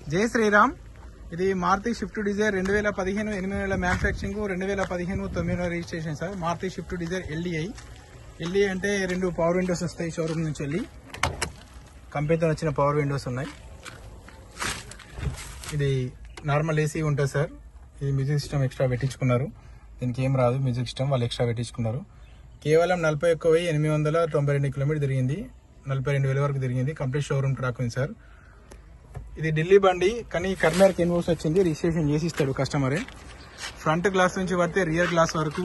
జై శ్రీరామ్. ఇది Maruti Swift Dzire 2015 8 manufacturing, 2015 9 registration sir. Maruti Swift Dzire LDI అంటే 2 పవర్ విండోస్ వస్తాయి షోరూమ్ నుంచి వెళ్ళి. కంపెనీతో వచ్చిన పవర్ విండోస్ ఉన్నాయి. ఇది నార్మల్ ఏసీ ఉంటుంది సార్. ఇది మ్యూజిక్ సిస్టమ్ ఎక్స్ట్రా పెట్టించుకున్నారు. దీనికి ఏం రాదు, మ్యూజిక్ సిస్టమ్ వాళ్ళు ఎక్స్ట్రా పెట్టించుకున్నారు. కేవలం 41,892 కిలోమీటర్ తిరిగింది. 42,000 వరకు తిరిగింది. కంప్లీట్ షోరూమ్ ట్రాక్ ఉంది సార్. ఇది ఢిల్లీ బండి, కానీ కర్నాటక ఇన్వోస్ వచ్చింది. రిజిస్ట్రేషన్ చేసి ఇస్తాడు కస్టమరే. ఫ్రంట్ గ్లాస్ నుంచి పడితే రియర్ గ్లాస్ వరకు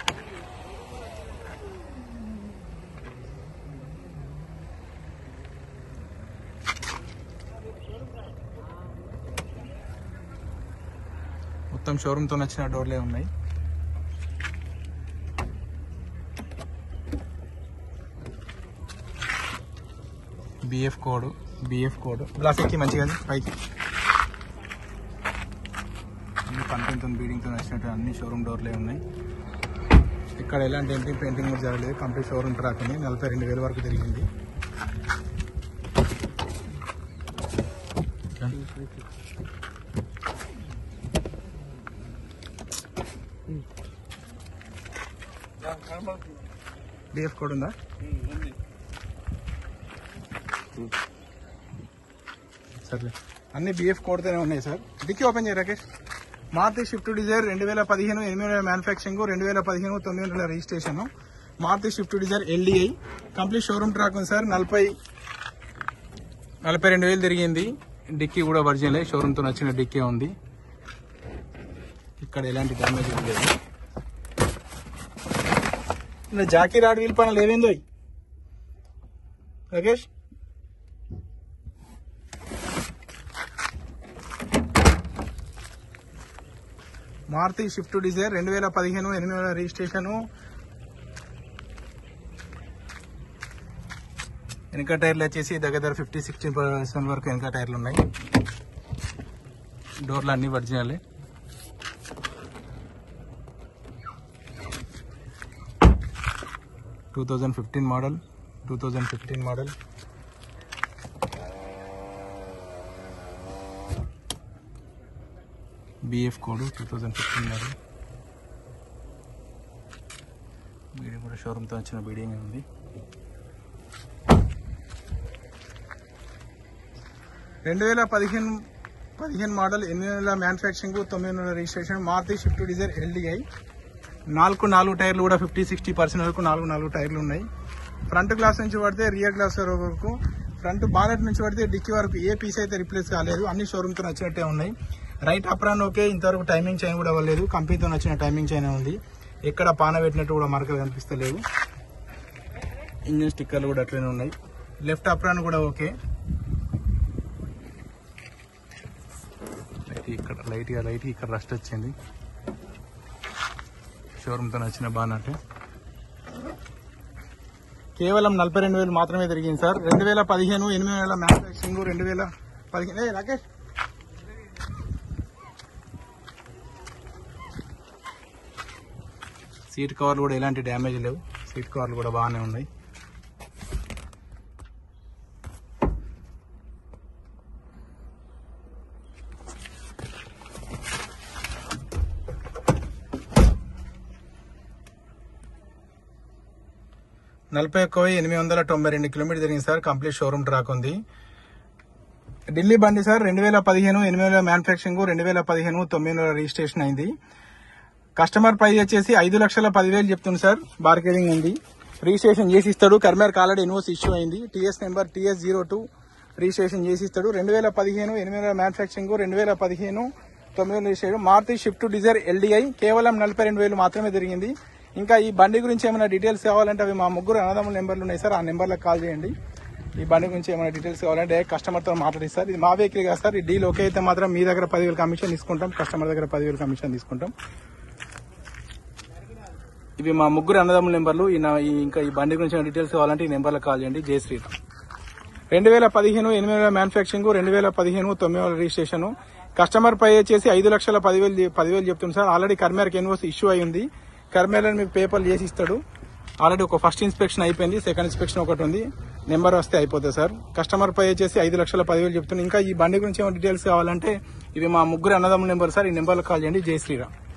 మొత్తం షోరూమ్తో నచ్చిన డోర్లే ఉన్నాయి. బిఎఫ్ కోడ్ గ్లాస్ ఎక్కి మంచిగా పైకి అన్ని కంపెనీతో బీడింగ్తో నచ్చినట్టు అన్ని షోరూమ్ డోర్లే ఉన్నాయి. ఇక్కడ ఎలాంటి పెయింటింగ్ కూడా జరగలేదు. కంప్లీట్ షోరూమ్ ట్రాక్ ఉంది. 42,000 వరకు తిరిగింది. బిఎఫ్ కోడ్ ఉందా? సర్లే, అన్ని బిఎఫ్ కోడ్తోనే ఉన్నాయి సార్. డిక్కీ ఓపెన్ చేయ Rakesh. Maruti Swift Dzire 2015 8 manufacturing, 2015 9 registration. Maruti Swift Dzire LDI complete showroom track ఉంది సార్. 42,000 తిరిగింది. డిక్కీ కూడా ఒరిజినల్, షోరూమ్తో నచ్చిన డిక్కీ ఉంది. ఇక్కడ ఎలాంటి డ్యామేజ్ లేదు. జాకీ రాడ్ వీల్ పైన లేవేందో Rakesh. Maruti Swift Dzire 2015 8 registration. వెనక టైర్లు వచ్చేసి దగ్గర 50-60% వరకు వెనక టైర్లు ఉన్నాయి. డోర్లు అన్ని original. Two 2015 model. BF code 2015 model. Beading కూడా షోరూమ్తో వచ్చిన బీడింగ్ ఉంది. 2015 model 8 manufacturing, 9 registration. Maruti Swift Dzire LDI 4 టైర్లు కూడా 50-60% వరకు 4 టైర్లు ఉన్నాయి. ఫ్రంట్ గ్లాస్ నుంచి పడితే రియర్ గ్లాస్ వరకు, ఫ్రంట్ బానెట్ నుంచి పడితే డిక్కీ వరకు ఏ పీస్ అయితే రిప్లేస్ కాలేదు. అన్ని షోరూమ్తో నచ్చినట్టే ఉన్నాయి. Right apron okay. ఇంతవరకు టైమింగ్ చైన్ కూడా అవ్వలేదు. కంపెనీతో నచ్చిన టైమింగ్ చైన్ ఉంది. ఎక్కడ పాన పెట్టినట్టు కూడా మరకలు కనిపిస్తలేవు. ఇంజిన్ స్టిక్కర్లు కూడా అట్లనే ఉన్నాయి. లెఫ్ట్ అప్రాన్ కూడా ఓకే. ఇక్కడ లైట్ ఇక్కడ రస్ట్ వచ్చింది. షోరూమ్తో నచ్చిన బానట్. కేవలం 42,000 మాత్రమే తిరిగింది సార్. 2015 8 మ్యానుఫ్యాక్చరింగ్, 2015. రాకేష్, సీట్ కవర్లు కూడా ఎలాంటి డ్యామేజ్ లేవు. సీట్ కవర్లు కూడా బాగానే ఉన్నాయి. $41,892 కిలోమీటర్ తిరిగింది సార్. కంప్లీట్ షోరూమ్ ట్రాక్ ఉంది. ఢిల్లీ బండి సార్. 2015 8 మ్యానుఫ్యాక్చరింగ్, 2015 9 రిజిస్ట్రేషన్ అయింది. కస్టమర్ ప్రైస్ వచ్చేసి 5,10,000 చెప్తుంది సార్. బార్గెనింగ్ ఉంది. రిజిస్ట్రేషన్ చేసి ఇస్తాడు. కర్మేర్ ఆల్రెడీ ఇన్వోస్ ఇష్యూ అయింది. టీఎస్ నెంబర్ TS02 రిజిస్ట్రేషన్ చేసి ఇస్తాడు. 2015 8 manufacturing, 2015 9 registration. Maruti Swift Dzire LDI కేవలం 42,000 మాత్రమే తిరిగింది. ఇంకా ఈ బండి గురించి ఏమైనా డీటెయిల్స్ కావాలంటే అవి మా ముగ్గురు అన్నదమ్ముల నెంబర్లు ఉన్నాయి సార్. ఆ నెంబర్లకు కాల్ చేయండి. ఈ బండి గురించి ఏమైనా డీటెయిల్స్ కావాలంటే కస్టమర్తో మాట్లాడిస్తారు. ఇది మా వెహికల్ కాదు సార్. ఈ డీల్ ఓకే అయితే మాత్రం మీ దగ్గర 10,000 కమిషన్ తీసుకుంటాం. కస్టమర్ దగ్గర 10,000 కమిషన్ తీసుకుంటాం. ఇవి మా ముగ్గురు అన్నదమ్ముల నెంబర్లు. ఇంకా ఈ బండి గురించి డీటెయిల్స్ కావాలంటే ఈ నెంబర్లకు కాల్ చేయండి. జై శ్రీరామ్. 2015 8 manufacturing, 2015 9 registration. కస్టమర్ పై వచ్చేసి 5,10,000 చెప్తుంది సార్. ఆల్రెడీ కర్మేర్కి ఇన్వోస్ ఇష్యూ అయ్యింది. కర్మేర్ మీకు పేపర్లు చేసి ఇస్తాడు. ఆల్రెడీ ఒక ఫస్ట్ ఇన్స్పెక్షన్ అయిపోయింది, సెకండ్ ఇన్స్పెక్షన్ ఒకటి ఉంది. నెంబర్ వస్తే అయిపోతుంది సార్. కస్టమర్ పై వచ్చేసి 5,10,000 చెప్తున్నాను. ఇంకా ఈ బండి గురించి ఏమైనా డీటెయిల్స్ కావాలంటే ఇవి మా ముగ్గురు అన్నదమ్ముల నెంబర్ సార్. ఈ నెంబర్లో కాల్ చేయండి. జై శ్రీరామ్.